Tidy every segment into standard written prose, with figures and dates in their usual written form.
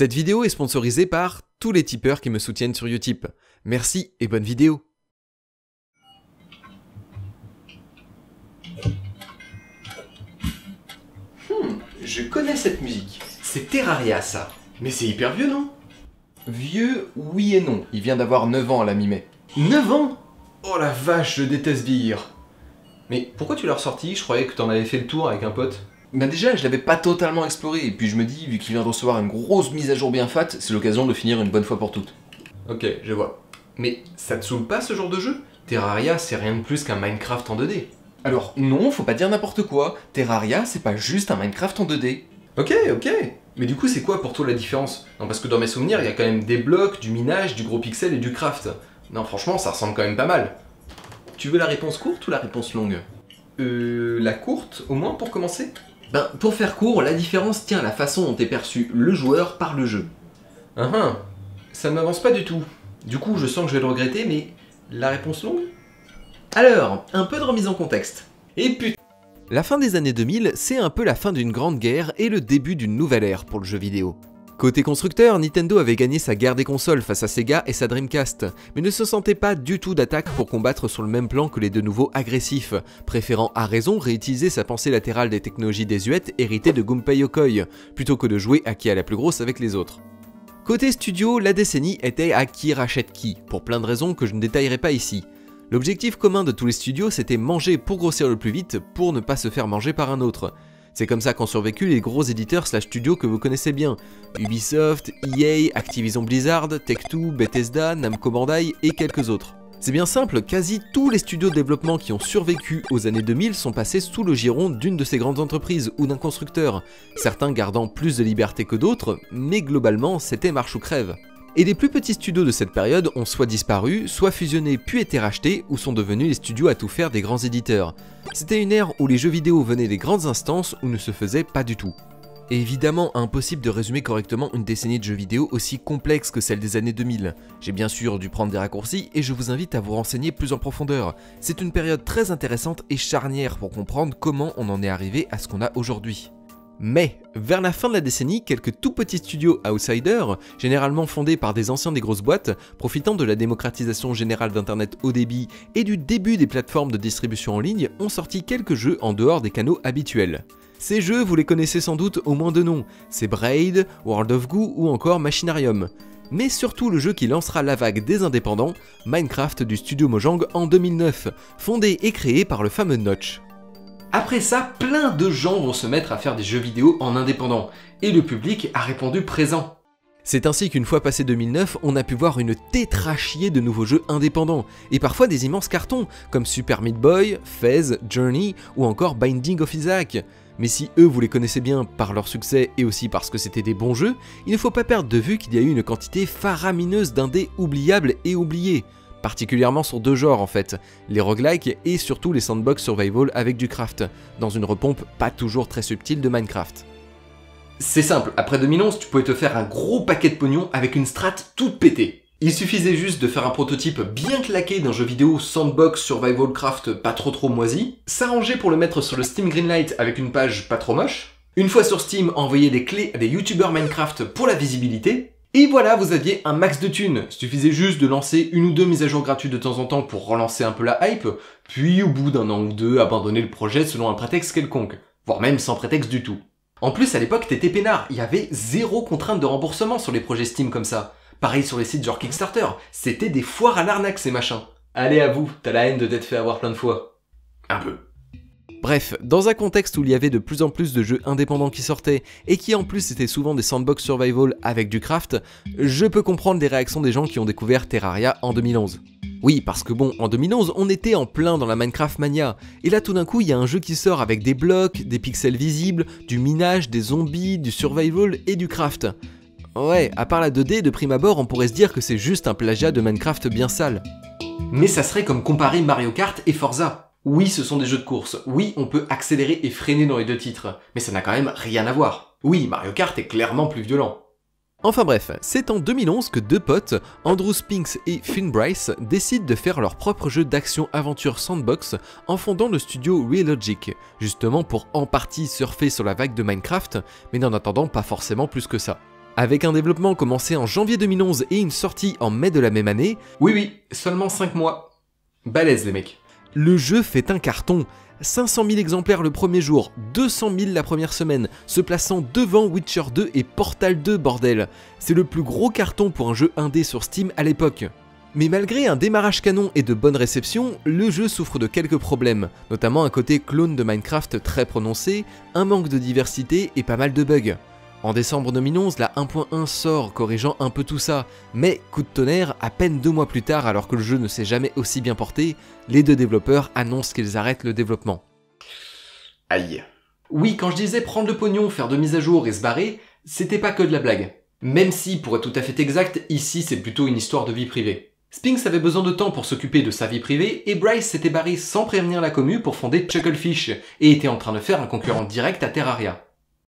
Cette vidéo est sponsorisée par tous les tipeurs qui me soutiennent sur Utip. Merci et bonne vidéo. Je connais cette musique. C'est Terraria, ça. Mais c'est hyper vieux, non? Vieux, oui et non. Il vient d'avoir 9 ans à la mi-mai. 9 ans? Oh la vache, je déteste vieillir. Mais pourquoi tu l'as ressorti? Je croyais que t'en avais fait le tour avec un pote. Bah déjà, je l'avais pas totalement exploré, et puis je me dis, vu qu'il vient de recevoir une grosse mise à jour bien fat, c'est l'occasion de finir une bonne fois pour toutes. Ok, je vois. Mais ça te saoule pas ce genre de jeu? Terraria, c'est rien de plus qu'un Minecraft en 2D. Alors non, faut pas dire n'importe quoi, Terraria, c'est pas juste un Minecraft en 2D. Ok. Mais du coup, c'est quoi pour toi la différence? Non, parce que dans mes souvenirs, il y a quand même des blocs, du minage, du gros pixel et du craft. Non, franchement, ça ressemble quand même pas mal. Tu veux la réponse courte ou la réponse longue? La courte, au moins pour commencer? Ben, pour faire court, la différence tient à la façon dont est perçu le joueur par le jeu. Ça ne m'avance pas du tout. Du coup, je sens que je vais le regretter, mais la réponse longue? Alors, un peu de remise en contexte. Et putain! La fin des années 2000, c'est un peu la fin d'une grande guerre et le début d'une nouvelle ère pour le jeu vidéo. Côté constructeur, Nintendo avait gagné sa guerre des consoles face à Sega et sa Dreamcast, mais ne se sentait pas du tout d'attaque pour combattre sur le même plan que les deux nouveaux agressifs, préférant à raison réutiliser sa pensée latérale des technologies désuètes héritées de Gunpei Yokoi, plutôt que de jouer à qui est la plus grosse avec les autres. Côté studio, la décennie était à qui rachète qui, pour plein de raisons que je ne détaillerai pas ici. L'objectif commun de tous les studios, c'était manger pour grossir le plus vite, pour ne pas se faire manger par un autre. C'est comme ça qu'ont survécu les gros éditeurs / studios que vous connaissez bien. Ubisoft, EA, Activision Blizzard, Tech2, Bethesda, Namco Bandai et quelques autres. C'est bien simple, quasi tous les studios de développement qui ont survécu aux années 2000 sont passés sous le giron d'une de ces grandes entreprises ou d'un constructeur, certains gardant plus de liberté que d'autres, mais globalement c'était marche ou crève. Et les plus petits studios de cette période ont soit disparu, soit fusionné puis été rachetés ou sont devenus les studios à tout faire des grands éditeurs. C'était une ère où les jeux vidéo venaient des grandes instances ou ne se faisaient pas du tout. Et évidemment, impossible de résumer correctement une décennie de jeux vidéo aussi complexe que celle des années 2000. J'ai bien sûr dû prendre des raccourcis et je vous invite à vous renseigner plus en profondeur. C'est une période très intéressante et charnière pour comprendre comment on en est arrivé à ce qu'on a aujourd'hui. Mais, vers la fin de la décennie, quelques tout petits studios outsiders, généralement fondés par des anciens des grosses boîtes, profitant de la démocratisation générale d'internet haut débit et du début des plateformes de distribution en ligne, ont sorti quelques jeux en dehors des canaux habituels. Ces jeux, vous les connaissez sans doute au moins de nom, c'est Braid, World of Goo ou encore Machinarium. Mais surtout le jeu qui lancera la vague des indépendants, Minecraft du studio Mojang en 2009, fondé et créé par le fameux Notch. Après ça, plein de gens vont se mettre à faire des jeux vidéo en indépendant, et le public a répondu présent. C'est ainsi qu'une fois passé 2009, on a pu voir une tétrachier de nouveaux jeux indépendants, et parfois des immenses cartons, comme Super Meat Boy, Fez, Journey ou encore Binding of Isaac. Mais si eux vous les connaissez bien par leur succès et aussi parce que c'était des bons jeux, il ne faut pas perdre de vue qu'il y a eu une quantité faramineuse d'indés oubliables et oubliés. Particulièrement sur deux genres en fait, les roguelikes et surtout les sandbox survival avec du craft, dans une repompe pas toujours très subtile de Minecraft. C'est simple, après 2011 tu pouvais te faire un gros paquet de pognon avec une strat toute pétée. Il suffisait juste de faire un prototype bien claqué d'un jeu vidéo sandbox survival craft pas trop moisi, s'arranger pour le mettre sur le Steam Greenlight avec une page pas trop moche, une fois sur Steam envoyer des clés à des youtubeurs Minecraft pour la visibilité, et voilà, vous aviez un max de thunes. Il suffisait juste de lancer une ou deux mises à jour gratuites de temps en temps pour relancer un peu la hype, puis au bout d'un an ou deux, abandonner le projet selon un prétexte quelconque, voire même sans prétexte du tout. En plus, à l'époque, t'étais peinard, il y avait zéro contrainte de remboursement sur les projets Steam comme ça. Pareil sur les sites genre Kickstarter, c'était des foires à l'arnaque ces machins. Allez, avoue, t'as la haine de t'être fait avoir plein de fois. Un peu. Bref, dans un contexte où il y avait de plus en plus de jeux indépendants qui sortaient, et qui en plus étaient souvent des sandbox survival avec du craft, je peux comprendre les réactions des gens qui ont découvert Terraria en 2011. Oui, parce que bon, en 2011, on était en plein dans la Minecraft mania, et là tout d'un coup, il y a un jeu qui sort avec des blocs, des pixels visibles, du minage, des zombies, du survival et du craft. Ouais, à part la 2D, de prime abord, on pourrait se dire que c'est juste un plagiat de Minecraft bien sale. Mais ça serait comme comparer Mario Kart et Forza. Oui, ce sont des jeux de course, oui, on peut accélérer et freiner dans les deux titres, mais ça n'a quand même rien à voir. Oui, Mario Kart est clairement plus violent. Enfin bref, c'est en 2011 que deux potes, Andrew Spinks et Finn Bryce, décident de faire leur propre jeu d'action-aventure sandbox en fondant le studio Realogic, justement pour en partie surfer sur la vague de Minecraft, mais n'en attendant pas forcément plus que ça. Avec un développement commencé en janvier 2011 et une sortie en mai de la même année, Oui, seulement 5 mois. Balèze les mecs. le jeu fait un carton. 500 000 exemplaires le premier jour, 200 000 la première semaine, se plaçant devant Witcher 2 et Portal 2 bordel. C'est le plus gros carton pour un jeu indé sur Steam à l'époque. Mais malgré un démarrage canon et de bonnes réceptions, le jeu souffre de quelques problèmes, notamment un côté clone de Minecraft très prononcé, un manque de diversité et pas mal de bugs. En décembre 2011, la 1.1 sort, corrigeant un peu tout ça, mais coup de tonnerre, à peine 2 mois plus tard, alors que le jeu ne s'est jamais aussi bien porté, les deux développeurs annoncent qu'ils arrêtent le développement. Aïe. Oui, quand je disais prendre le pognon, faire de mise à jour et se barrer, c'était pas que de la blague. Même si, pour être tout à fait exact, ici c'est plutôt une histoire de vie privée. Spinks avait besoin de temps pour s'occuper de sa vie privée, et Bryce s'était barré sans prévenir la commu pour fonder Chucklefish, et était en train de faire un concurrent direct à Terraria.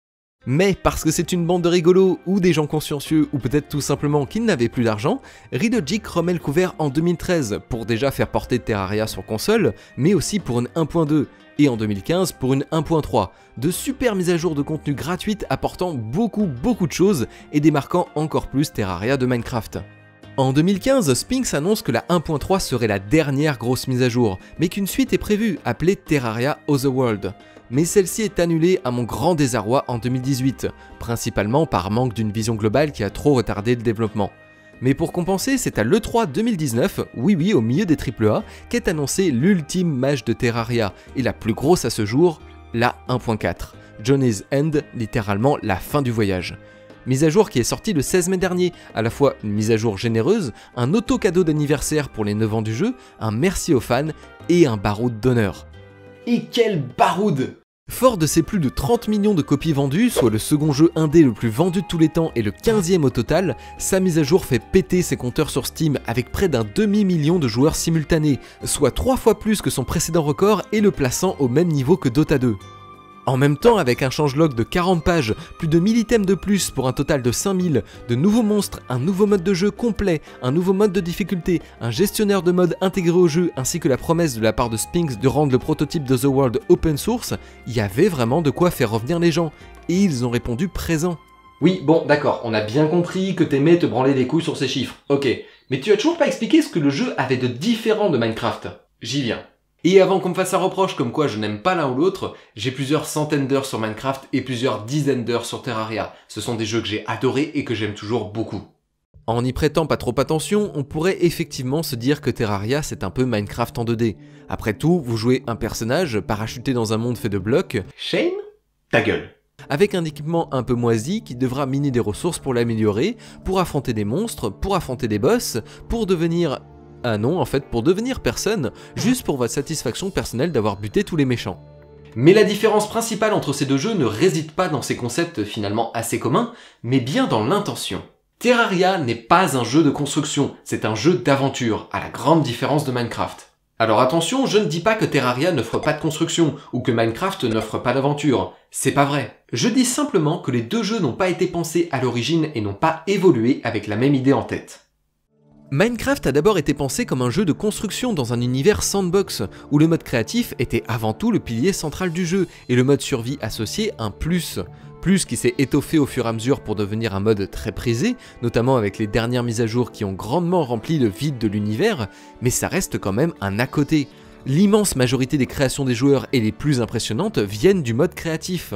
Mais parce que c'est une bande de rigolos, ou des gens consciencieux, ou peut-être tout simplement qu'ils n'avaient plus d'argent, Ridojic remet le couvert en 2013 pour déjà faire porter Terraria sur console, mais aussi pour une 1.2, et en 2015 pour une 1.3, de super mises à jour de contenu gratuites apportant beaucoup de choses et démarquant encore plus Terraria de Minecraft. En 2015, Spinks annonce que la 1.3 serait la dernière grosse mise à jour, mais qu'une suite est prévue, appelée Terraria Otherworld. Mais celle-ci est annulée à mon grand désarroi en 2018, principalement par manque d'une vision globale qui a trop retardé le développement. Mais pour compenser, c'est à l'E3 2019, oui au milieu des AAA, qu'est annoncé l'ultime mage de Terraria, et la plus grosse à ce jour, la 1.4. Journey's End, littéralement la fin du voyage. Mise à jour qui est sortie le 16 mai dernier, à la fois une mise à jour généreuse, un auto-cadeau d'anniversaire pour les 9 ans du jeu, un merci aux fans et un baroud d'honneur. Et quel baroude! Fort de ses plus de 30 millions de copies vendues, soit le second jeu indé le plus vendu de tous les temps et le 15e au total, sa mise à jour fait péter ses compteurs sur Steam avec près d'un demi-million de joueurs simultanés, soit 3 fois plus que son précédent record et le plaçant au même niveau que Dota 2. En même temps, avec un changelog de 40 pages, plus de 1000 items de plus pour un total de 5000, de nouveaux monstres, un nouveau mode de jeu complet, un nouveau mode de difficulté, un gestionnaire de mode intégré au jeu, ainsi que la promesse de la part de Spinks de rendre le prototype de The World open source, il y avait vraiment de quoi faire revenir les gens, et ils ont répondu présent. Oui, bon, d'accord, on a bien compris que t'aimais te branler les couilles sur ces chiffres, ok. Mais tu as toujours pas expliqué ce que le jeu avait de différent de Minecraft. J'y viens. Et avant qu'on me fasse un reproche comme quoi je n'aime pas l'un ou l'autre, j'ai plusieurs centaines d'heures sur Minecraft et plusieurs dizaines d'heures sur Terraria. Ce sont des jeux que j'ai adorés et que j'aime toujours beaucoup. En n'y prêtant pas trop attention, on pourrait effectivement se dire que Terraria c'est un peu Minecraft en 2D. Après tout, vous jouez un personnage parachuté dans un monde fait de blocs, Shane ? Ta gueule. avec un équipement un peu moisi qui devra miner des ressources pour l'améliorer, pour affronter des monstres, pour affronter des boss, pour devenir... Ah non, en fait, pour devenir personne, juste pour votre satisfaction personnelle d'avoir buté tous les méchants. Mais la différence principale entre ces deux jeux ne réside pas dans ces concepts finalement assez communs, mais bien dans l'intention. Terraria n'est pas un jeu de construction, c'est un jeu d'aventure, à la grande différence de Minecraft. Alors attention, je ne dis pas que Terraria n'offre pas de construction, ou que Minecraft n'offre pas d'aventure. C'est pas vrai. Je dis simplement que les deux jeux n'ont pas été pensés à l'origine et n'ont pas évolué avec la même idée en tête. Minecraft a d'abord été pensé comme un jeu de construction dans un univers sandbox, où le mode créatif était avant tout le pilier central du jeu, et le mode survie associé un plus. Plus qui s'est étoffé au fur et à mesure pour devenir un mode très prisé, notamment avec les dernières mises à jour qui ont grandement rempli le vide de l'univers, mais ça reste quand même un à côté. L'immense majorité des créations des joueurs et les plus impressionnantes viennent du mode créatif.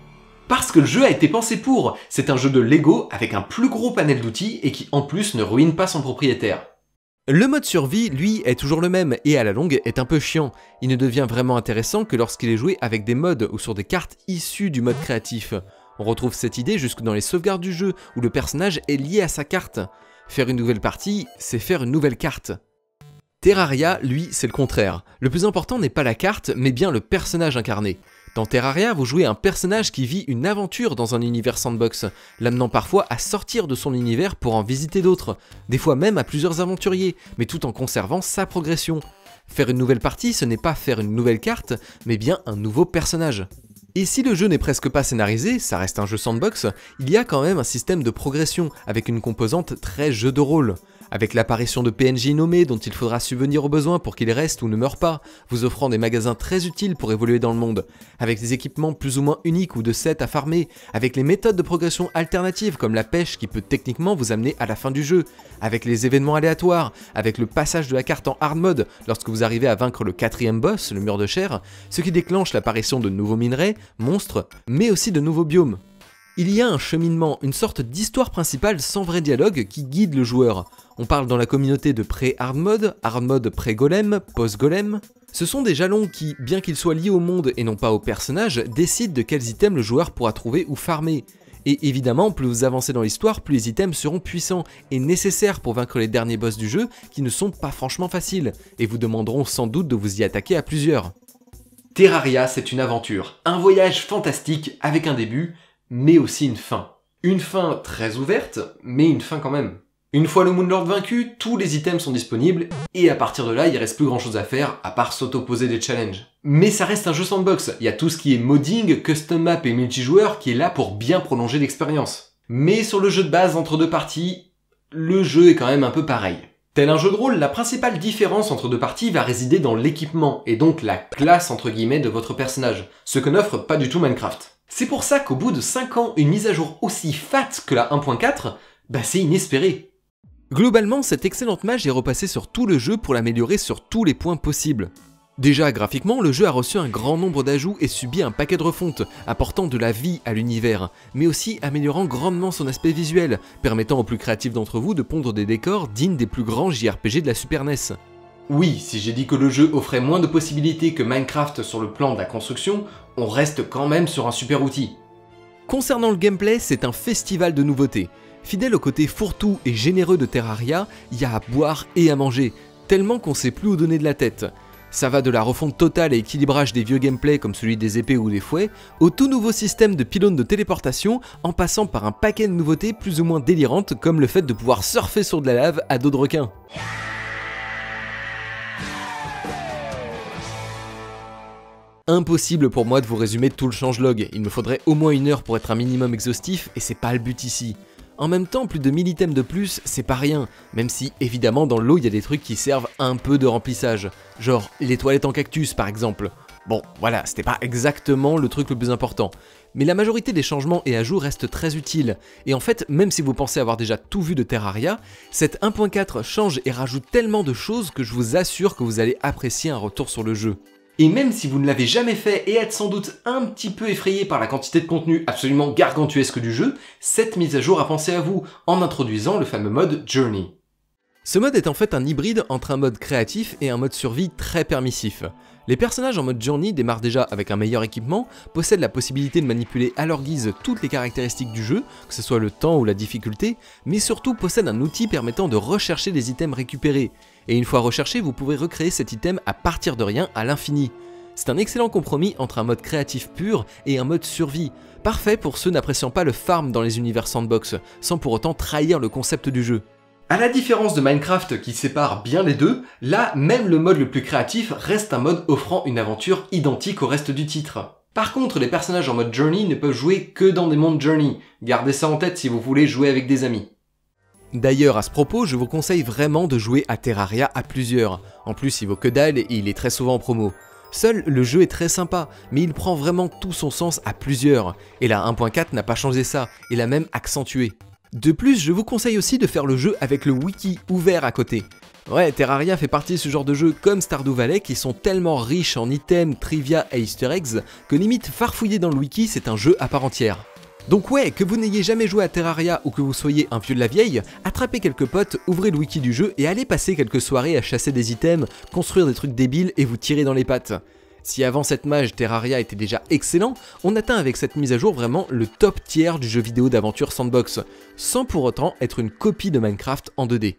Parce que le jeu a été pensé pour. C'est un jeu de Lego avec un plus gros panel d'outils et qui en plus ne ruine pas son propriétaire. Le mode survie, lui, est toujours le même et à la longue est un peu chiant. Il ne devient vraiment intéressant que lorsqu'il est joué avec des mods ou sur des cartes issues du mode créatif. On retrouve cette idée jusque dans les sauvegardes du jeu où le personnage est lié à sa carte. Faire une nouvelle partie, c'est faire une nouvelle carte. Terraria, lui, c'est le contraire. Le plus important n'est pas la carte, mais bien le personnage incarné. Dans Terraria, vous jouez un personnage qui vit une aventure dans un univers sandbox, l'amenant parfois à sortir de son univers pour en visiter d'autres, des fois même à plusieurs aventuriers, mais tout en conservant sa progression. Faire une nouvelle partie, ce n'est pas faire une nouvelle carte, mais bien un nouveau personnage. Et si le jeu n'est presque pas scénarisé, ça reste un jeu sandbox, il y a quand même un système de progression, avec une composante très jeu de rôle. avec l'apparition de PNJ nommés dont il faudra subvenir aux besoins pour qu'ils restent ou ne meurent pas, vous offrant des magasins très utiles pour évoluer dans le monde, avec des équipements plus ou moins uniques ou de sets à farmer, avec les méthodes de progression alternatives comme la pêche qui peut techniquement vous amener à la fin du jeu, avec les événements aléatoires, avec le passage de la carte en hard mode lorsque vous arrivez à vaincre le 4e boss, le mur de chair, ce qui déclenche l'apparition de nouveaux minerais, monstres, mais aussi de nouveaux biomes. Il y a un cheminement, une sorte d'histoire principale sans vrai dialogue qui guide le joueur. On parle dans la communauté de pré-hard mode pré-golem, post-golem. Ce sont des jalons qui, bien qu'ils soient liés au monde et non pas au personnage, décident de quels items le joueur pourra trouver ou farmer. Et évidemment, plus vous avancez dans l'histoire, plus les items seront puissants et nécessaires pour vaincre les derniers boss du jeu qui ne sont pas franchement faciles, et vous demanderont sans doute de vous y attaquer à plusieurs. Terraria, c'est une aventure, un voyage fantastique avec un début, mais aussi une fin. Une fin très ouverte, mais une fin quand même. Une fois le Moonlord vaincu, tous les items sont disponibles, et à partir de là, il reste plus grand chose à faire, à part s'auto-poser des challenges. Mais ça reste un jeu sandbox, il y a tout ce qui est modding, custom map et multijoueur qui est là pour bien prolonger l'expérience. Mais sur le jeu de base entre deux parties, le jeu est quand même un peu pareil. Tel un jeu de rôle, la principale différence entre deux parties va résider dans l'équipement, et donc la classe entre guillemets de votre personnage, ce que n'offre pas du tout Minecraft. C'est pour ça qu'au bout de 5 ans, une mise à jour aussi fat que la 1.4, c'est inespéré. Globalement, cette excellente mage est repassée sur tout le jeu pour l'améliorer sur tous les points possibles. Déjà, graphiquement, le jeu a reçu un grand nombre d'ajouts et subi un paquet de refontes, apportant de la vie à l'univers, mais aussi améliorant grandement son aspect visuel, permettant aux plus créatifs d'entre vous de pondre des décors dignes des plus grands JRPG de la Super NES. Oui, si j'ai dit que le jeu offrait moins de possibilités que Minecraft sur le plan de la construction, on reste quand même sur un super outil. Concernant le gameplay, c'est un festival de nouveautés. Fidèle au côté fourre-tout et généreux de Terraria, il y a à boire et à manger, tellement qu'on sait plus où donner de la tête. Ça va de la refonte totale et équilibrage des vieux gameplays comme celui des épées ou des fouets, au tout nouveau système de pylônes de téléportation, en passant par un paquet de nouveautés plus ou moins délirantes comme le fait de pouvoir surfer sur de la lave à dos de requin. Impossible pour moi de vous résumer tout le changelog, il me faudrait au moins 1 heure pour être un minimum exhaustif et c'est pas le but ici. En même temps, plus de 1000 items de plus, c'est pas rien, même si évidemment dans le lot il y a des trucs qui servent un peu de remplissage, genre les toilettes en cactus par exemple. Bon, voilà, c'était pas exactement le truc le plus important, mais la majorité des changements et ajouts restent très utiles, et en fait, même si vous pensez avoir déjà tout vu de Terraria, cette 1.4 change et rajoute tellement de choses que je vous assure que vous allez apprécier un retour sur le jeu. Et même si vous ne l'avez jamais fait et êtes sans doute un petit peu effrayé par la quantité de contenu absolument gargantuesque du jeu, cette mise à jour a pensé à vous en introduisant le fameux mode Journey. Ce mode est en fait un hybride entre un mode créatif et un mode survie très permissif. Les personnages en mode Journey démarrent déjà avec un meilleur équipement, possèdent la possibilité de manipuler à leur guise toutes les caractéristiques du jeu, que ce soit le temps ou la difficulté, mais surtout possèdent un outil permettant de rechercher des items récupérés. Et une fois recherché, vous pouvez recréer cet item à partir de rien à l'infini. C'est un excellent compromis entre un mode créatif pur et un mode survie, parfait pour ceux n'appréciant pas le farm dans les univers sandbox, sans pour autant trahir le concept du jeu. À la différence de Minecraft qui sépare bien les deux, là, même le mode le plus créatif reste un mode offrant une aventure identique au reste du titre. Par contre, les personnages en mode Journey ne peuvent jouer que dans des mondes Journey, gardez ça en tête si vous voulez jouer avec des amis. D'ailleurs, à ce propos, je vous conseille vraiment de jouer à Terraria à plusieurs. En plus, il vaut que dalle et il est très souvent en promo. Seul, le jeu est très sympa, mais il prend vraiment tout son sens à plusieurs. Et la 1.4 n'a pas changé ça, et l'a même accentué. De plus, je vous conseille aussi de faire le jeu avec le wiki ouvert à côté. Ouais, Terraria fait partie de ce genre de jeux comme Stardew Valley qui sont tellement riches en items, trivia et easter eggs que limite farfouiller dans le wiki c'est un jeu à part entière. Donc ouais, que vous n'ayez jamais joué à Terraria ou que vous soyez un vieux de la vieille, attrapez quelques potes, ouvrez le wiki du jeu et allez passer quelques soirées à chasser des items, construire des trucs débiles et vous tirer dans les pattes. Si avant cette mage Terraria était déjà excellent, on atteint avec cette mise à jour vraiment le top tiers du jeu vidéo d'aventure sandbox, sans pour autant être une copie de Minecraft en 2D.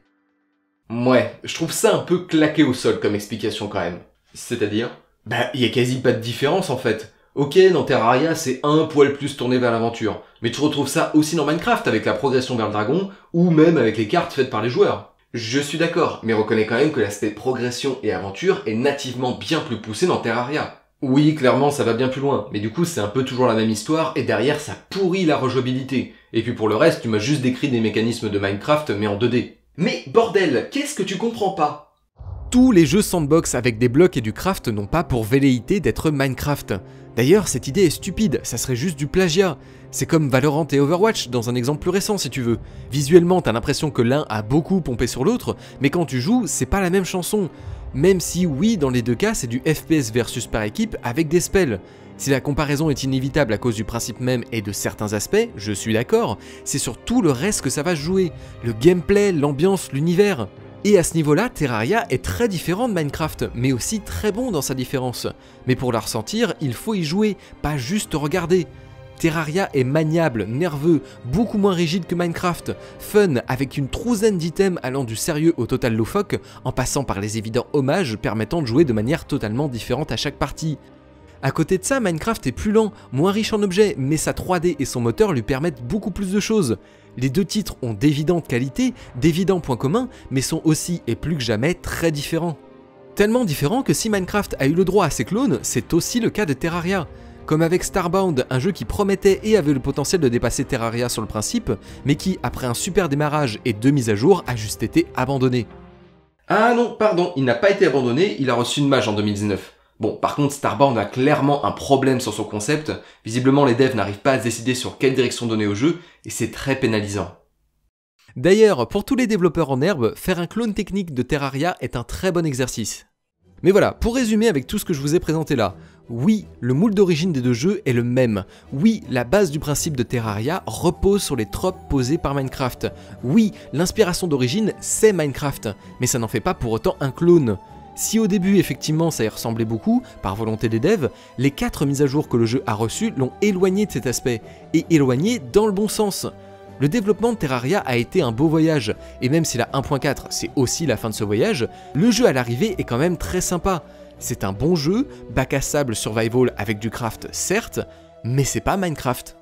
Ouais, je trouve ça un peu claqué au sol comme explication quand même. C'est-à-dire ? Y a quasi pas de différence en fait. Ok, dans Terraria, c'est un poil plus tourné vers l'aventure, mais tu retrouves ça aussi dans Minecraft avec la progression vers le dragon, ou même avec les cartes faites par les joueurs. Je suis d'accord, mais reconnais quand même que l'aspect progression et aventure est nativement bien plus poussé dans Terraria. Oui, clairement, ça va bien plus loin, mais du coup, c'est un peu toujours la même histoire, et derrière, ça pourrit la rejouabilité. Et puis pour le reste, tu m'as juste décrit des mécanismes de Minecraft, mais en 2D. Mais bordel, qu'est-ce que tu comprends pas? Tous les jeux sandbox avec des blocs et du craft n'ont pas pour velléité d'être Minecraft. D'ailleurs, cette idée est stupide, ça serait juste du plagiat. C'est comme Valorant et Overwatch dans un exemple plus récent si tu veux. Visuellement, t'as l'impression que l'un a beaucoup pompé sur l'autre, mais quand tu joues, c'est pas la même chanson. Même si oui, dans les deux cas, c'est du FPS versus par équipe avec des spells. Si la comparaison est inévitable à cause du principe même et de certains aspects, je suis d'accord, c'est sur tout le reste que ça va se jouer. Le gameplay, l'ambiance, l'univers. Et à ce niveau-là, Terraria est très différent de Minecraft, mais aussi très bon dans sa différence. Mais pour la ressentir, il faut y jouer, pas juste regarder. Terraria est maniable, nerveux, beaucoup moins rigide que Minecraft, fun avec une trouzaine d'items allant du sérieux au total loufoque, en passant par les évidents hommages permettant de jouer de manière totalement différente à chaque partie. À côté de ça, Minecraft est plus lent, moins riche en objets, mais sa 3D et son moteur lui permettent beaucoup plus de choses. Les deux titres ont d'évidentes qualités, d'évidents points communs, mais sont aussi et plus que jamais très différents. Tellement différents que si Minecraft a eu le droit à ses clones, c'est aussi le cas de Terraria. Comme avec Starbound, un jeu qui promettait et avait le potentiel de dépasser Terraria sur le principe, mais qui, après un super démarrage et 2 mises à jour, a juste été abandonné. Ah non, pardon, il n'a pas été abandonné, il a reçu une mage en 2019. Bon, par contre, Starbound a clairement un problème sur son concept, visiblement les devs n'arrivent pas à se décider sur quelle direction donner au jeu, et c'est très pénalisant. D'ailleurs, pour tous les développeurs en herbe, faire un clone technique de Terraria est un très bon exercice. Mais voilà, pour résumer avec tout ce que je vous ai présenté là, oui, le moule d'origine des deux jeux est le même. Oui, la base du principe de Terraria repose sur les tropes posés par Minecraft. Oui, l'inspiration d'origine, c'est Minecraft, mais ça n'en fait pas pour autant un clone. Si au début, effectivement, ça y ressemblait beaucoup, par volonté des devs, les 4 mises à jour que le jeu a reçues l'ont éloigné de cet aspect, et éloigné dans le bon sens. Le développement de Terraria a été un beau voyage, et même si la 1.4 c'est aussi la fin de ce voyage, le jeu à l'arrivée est quand même très sympa. C'est un bon jeu, bac à sable survival avec du craft certes, mais c'est pas Minecraft.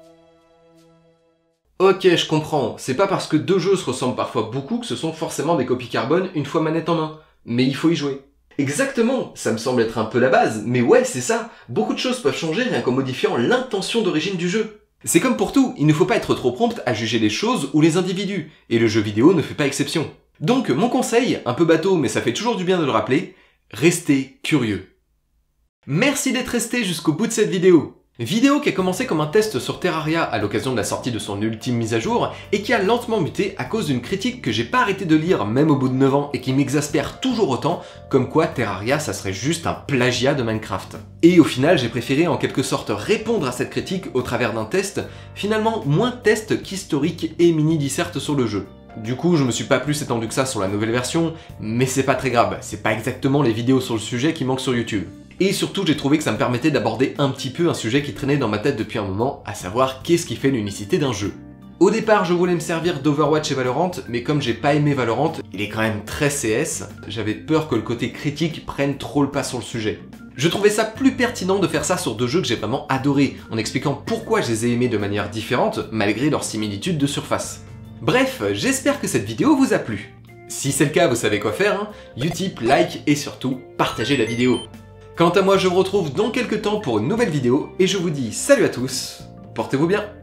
Ok, je comprends, c'est pas parce que deux jeux se ressemblent parfois beaucoup que ce sont forcément des copies carbone une fois manette en main, mais il faut y jouer. Exactement, ça me semble être un peu la base, mais ouais, c'est ça, beaucoup de choses peuvent changer rien qu'en modifiant l'intention d'origine du jeu. C'est comme pour tout, il ne faut pas être trop prompt à juger les choses ou les individus, et le jeu vidéo ne fait pas exception. Donc mon conseil, un peu bateau mais ça fait toujours du bien de le rappeler, restez curieux. Merci d'être resté jusqu'au bout de cette vidéo. Vidéo qui a commencé comme un test sur Terraria à l'occasion de la sortie de son ultime mise à jour et qui a lentement muté à cause d'une critique que j'ai pas arrêté de lire même au bout de 9 ans et qui m'exaspère toujours autant, comme quoi Terraria ça serait juste un plagiat de Minecraft. Et au final j'ai préféré en quelque sorte répondre à cette critique au travers d'un test, finalement moins test qu'historique et mini-disserte sur le jeu. Du coup, je me suis pas plus étendu que ça sur la nouvelle version, mais c'est pas très grave, c'est pas exactement les vidéos sur le sujet qui manquent sur YouTube. Et surtout, j'ai trouvé que ça me permettait d'aborder un petit peu un sujet qui traînait dans ma tête depuis un moment, à savoir qu'est-ce qui fait l'unicité d'un jeu. Au départ, je voulais me servir d'Overwatch et Valorant, mais comme j'ai pas aimé Valorant, il est quand même très CS, j'avais peur que le côté critique prenne trop le pas sur le sujet. Je trouvais ça plus pertinent de faire ça sur deux jeux que j'ai vraiment adorés, en expliquant pourquoi je les ai aimés de manière différente, malgré leurs similitudes de surface. Bref, j'espère que cette vidéo vous a plu. Si c'est le cas, vous savez quoi faire, hein, Utip, like et surtout, partagez la vidéo. Quant à moi, je vous retrouve dans quelques temps pour une nouvelle vidéo, et je vous dis salut à tous, portez-vous bien.